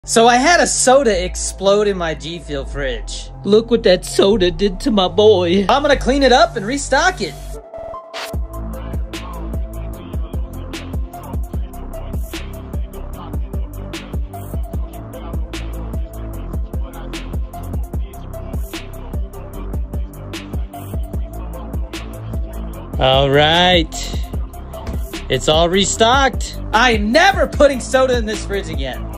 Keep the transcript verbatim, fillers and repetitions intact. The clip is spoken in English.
So I had a soda explode in my G Fuel fridge. Look what that soda did to my boy. I'm gonna clean it up and restock it. All right. It's all restocked. I'm never putting soda in this fridge again.